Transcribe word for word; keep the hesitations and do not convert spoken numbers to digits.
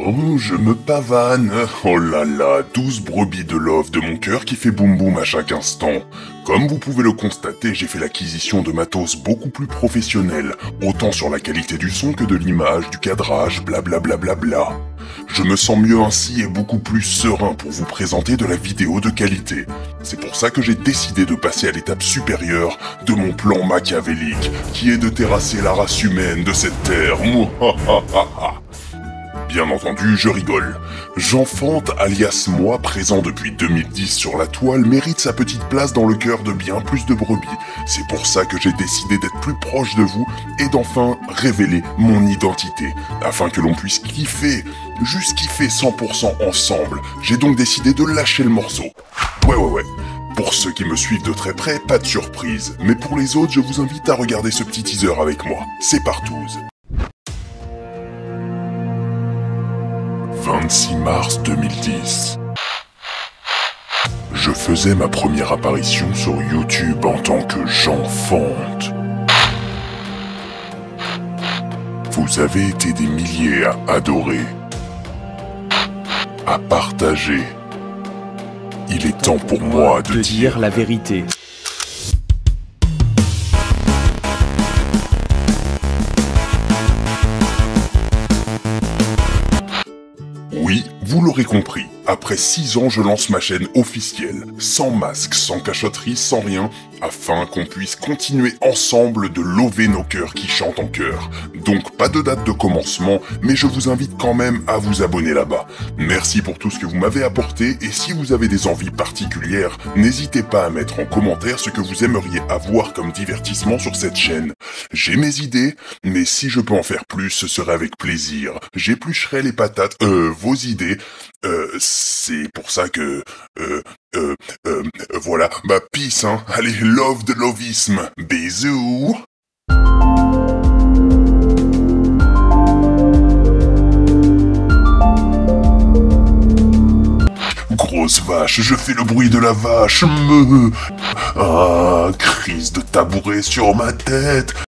Oh, je me pavane. Oh là là, douze brebis de love de mon cœur qui fait boum boum à chaque instant. Comme vous pouvez le constater, j'ai fait l'acquisition de matos beaucoup plus professionnel, autant sur la qualité du son que de l'image, du cadrage, blablabla. Bla bla bla. Je me sens mieux ainsi et beaucoup plus serein pour vous présenter de la vidéo de qualité. C'est pour ça que j'ai décidé de passer à l'étape supérieure de mon plan machiavélique, qui est de terrasser la race humaine de cette terre. Mouhahaha. Bien entendu, je rigole. Jeanfante, alias moi, présent depuis deux mille dix sur la toile, mérite sa petite place dans le cœur de bien plus de brebis. C'est pour ça que j'ai décidé d'être plus proche de vous et d'enfin révéler mon identité, afin que l'on puisse kiffer, juste kiffer cent pour cent ensemble. J'ai donc décidé de lâcher le morceau. Ouais ouais ouais. Pour ceux qui me suivent de très près, pas de surprise. Mais pour les autres, je vous invite à regarder ce petit teaser avec moi. C'est partouze. vingt-six mars deux mille dix. Je faisais ma première apparition sur YouTube en tant que Jeanfante. Vous avez été des milliers à adorer, à partager. Il est temps pour moi de dire la vérité. Oui, vous l'aurez compris, après six ans je lance ma chaîne officielle, sans masque, sans cachotterie, sans rien, afin qu'on puisse continuer ensemble de lover nos cœurs qui chantent en chœur. Donc pas de date de commencement, mais je vous invite quand même à vous abonner là-bas. Merci pour tout ce que vous m'avez apporté, et si vous avez des envies particulières, n'hésitez pas à mettre en commentaire ce que vous aimeriez avoir comme divertissement sur cette chaîne. J'ai mes idées, mais si je peux en faire plus, ce serait avec plaisir. J'éplucherai les patates, euh, vos idées, euh, c'est pour ça que, euh, euh, euh, voilà, bah peace, hein, allez, love de lovisme, bisous. Grosse vache, je fais le bruit de la vache, me... Ah, crise de tabouret sur ma tête.